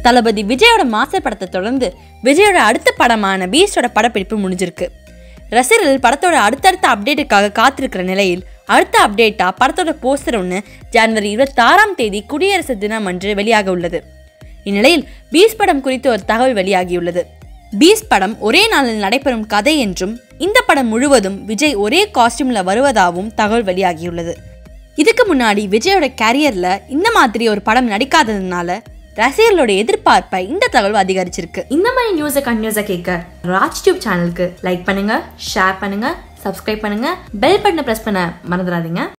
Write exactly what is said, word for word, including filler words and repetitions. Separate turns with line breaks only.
தளபதி விஜயோட மாஸ்டர் படத்தை தொடர்ந்து விஜயோட அடுத்த படமான பீஸ்டோட படப்பிடிப்பு முடிஞ்சிருக்கு. ரசிகர்கள் படத்தோட அடுத்தடுத்த அப்டேட்டுக்காக காத்திருக்கிற நிலையில் அடுத்த அப்டேட்டா படத்தோட போஸ்டர் ஒன்று ஜனவரி இருபத்தி ஆறாம் தேதி குடியரசு தினம் அன்று வெளியாக உள்ளது. இந்நிலையில் பீஸ் படம் குறித்து ஒரு தகவல் வெளியாகியுள்ளது. பீஸ் படம் ஒரே நாளில் நடைபெறும் கதை என்றும் இந்த படம் முழுவதும் விஜய் ஒரே காஸ்டியூம்ல வருவதாகவும் தகவல் வெளியாகியுள்ளது. இதுக்கு முன்னாடி விஜயோட கேரியர்ல இந்த மாதிரி ஒரு படம் நடிக்காததுனால ரசிகர்களோட எதிர்பார்ப்பை இந்த தகவல் அதிகரிச்சிருக்கு.
இந்த மாதிரி நியூஸை கண்டினியூஸா கேட்க ராஜ் டியூப் சேனலுக்கு லைக் பண்ணுங்க, ஷேர் பண்ணுங்க, சப்ஸ்கிரைப் பண்ணுங்க, பெல் பட்டனை பிரஸ் பண்ண மறந்துடாதீங்க.